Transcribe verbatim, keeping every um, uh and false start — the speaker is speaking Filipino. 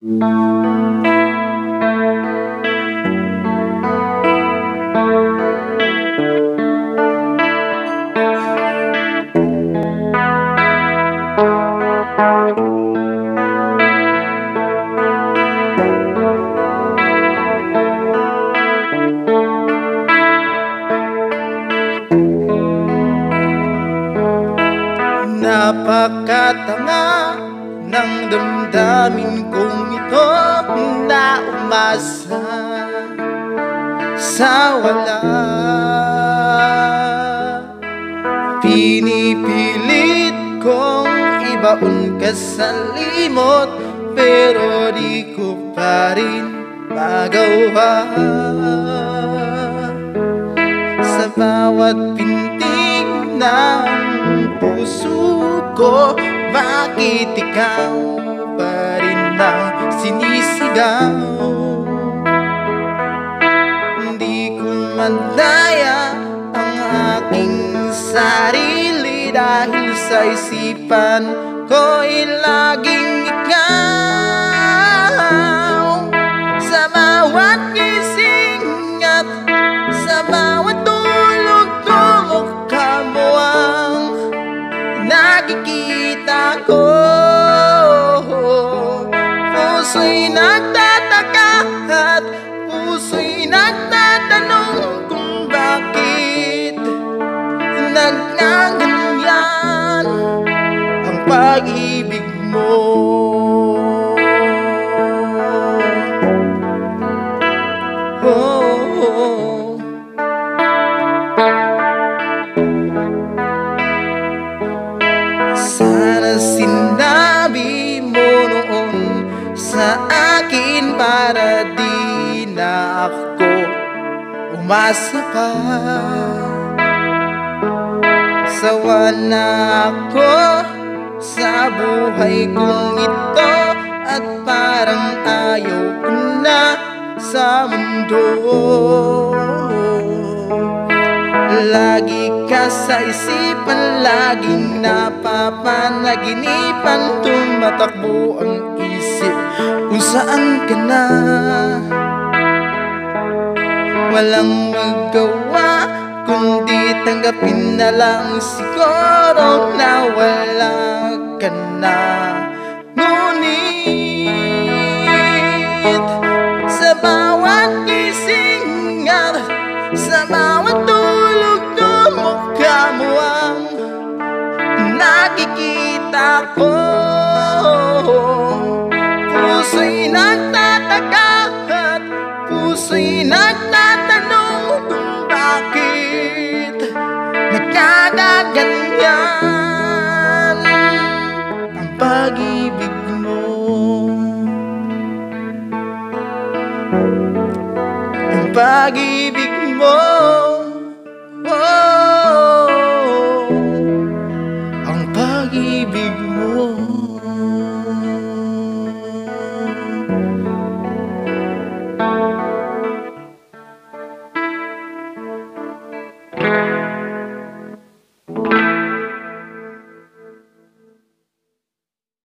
Napakatanga ng damdamin kong ito na umasa sa wala. Pinipilit kong ibaon ka sa limot, pero di ko pa rin magawa. Sa bawat pintig ng puso ko, bakit ikaw pa rin ang sinisigaw? Hindi ko malaya ang aking sarili, dahil sa isipan ko'y laging ikaw. Sa bawat gising at sa bawat tulog ko, kamo ang nakikita ko. Puso'y nagtataka at puso'y nagtatanong kung bakit nagkaganyan ang pag-ibig mo. Oh, oh. Sana sinabi mo noon sa akin, para di na ako umasa pa. Sawa na ako sa buhay kong ito, at parang ayaw ko na sa mundo. Lagi ka sa isipan, laging napapanaginipan, tumatakbo ang isip kung saan ka na. Walang magawa kundi tanggapin na lang siguro na wala ka na. Ngunit sa bawat gising at sa bawat tulog ko, mukha mo ang nakikita ko. Puso'y nagtataka at puso'y nagtatanong kung bakit nagkagaganyan